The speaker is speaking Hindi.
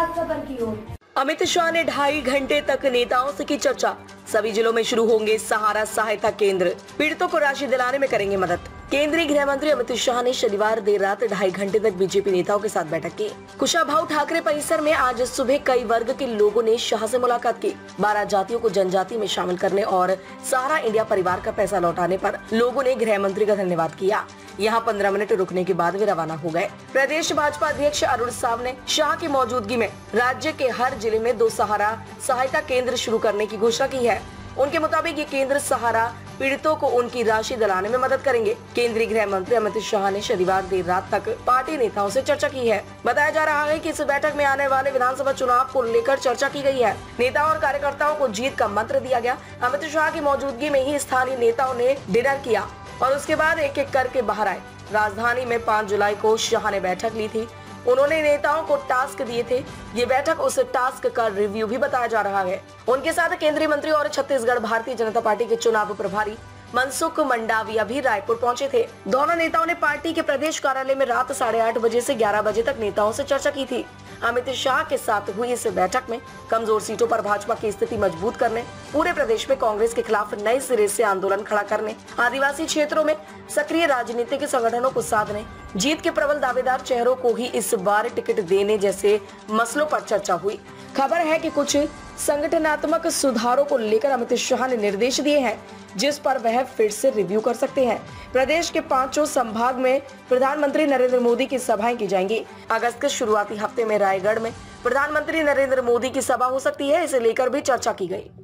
खास खबर की ओर। अमित शाह ने 2.5 घंटे तक नेताओं से की चर्चा। सभी जिलों में शुरू होंगे सहारा सहायता केंद्र, पीड़ितों को राशि दिलाने में करेंगे मदद। केंद्रीय गृह मंत्री अमित शाह ने शनिवार देर रात 2.5 घंटे तक बीजेपी नेताओं के साथ बैठक की। कुशाभाऊ ठाकरे परिसर में आज सुबह कई वर्ग के लोगों ने शाह से मुलाकात की। 12 जातियों को जनजाति में शामिल करने और सहारा इंडिया परिवार का पैसा लौटाने पर लोगों ने गृह मंत्री का धन्यवाद किया। यहाँ 15 मिनट रुकने के बाद वे रवाना हो गए। प्रदेश भाजपा अध्यक्ष अरुण साव ने शाह की मौजूदगी में राज्य के हर जिले में 2 सहारा सहायता केंद्र शुरू करने की घोषणा की है। उनके मुताबिक ये केंद्र सहारा पीड़ितों को उनकी राशि दिलाने में मदद करेंगे। केंद्रीय गृह मंत्री अमित शाह ने शनिवार देर रात तक पार्टी नेताओं से चर्चा की है। बताया जा रहा है कि इस बैठक में आने वाले विधानसभा चुनाव को लेकर चर्चा की गई है। नेताओं और कार्यकर्ताओं को जीत का मंत्र दिया गया। अमित शाह की मौजूदगी में ही स्थानीय नेताओं ने डिनर किया और उसके बाद एक एक करके बाहर आए। राजधानी में 5 जुलाई को शाह ने बैठक ली थी। उन्होंने नेताओं को टास्क दिए थे। ये बैठक उस टास्क का रिव्यू भी बताया जा रहा है। उनके साथ केंद्रीय मंत्री और छत्तीसगढ़ भारतीय जनता पार्टी के चुनाव प्रभारी मनसुख मंडाविया भी रायपुर पहुंचे थे। दोनों नेताओं ने पार्टी के प्रदेश कार्यालय में रात 8:30 बजे से 11 बजे तक नेताओं से चर्चा की थी। अमित शाह के साथ हुई इस बैठक में कमजोर सीटों पर भाजपा की स्थिति मजबूत करने, पूरे प्रदेश में कांग्रेस के खिलाफ नए सिरे से आंदोलन खड़ा करने, आदिवासी क्षेत्रों में सक्रिय राजनीतिक संगठनों को साधने, जीत के प्रबल दावेदार चेहरों को ही इस बार टिकट देने जैसे मसलों पर चर्चा हुई। खबर है कि कुछ संगठनात्मक सुधारों को लेकर अमित शाह ने निर्देश दिए हैं, जिस पर वह फिर से रिव्यू कर सकते हैं। प्रदेश के 5 संभाग में प्रधानमंत्री नरेंद्र मोदी की सभाएं की जाएंगी। अगस्त के शुरुआती हफ्ते में रायगढ़ में प्रधानमंत्री नरेंद्र मोदी की सभा हो सकती है, इसे लेकर भी चर्चा की गई।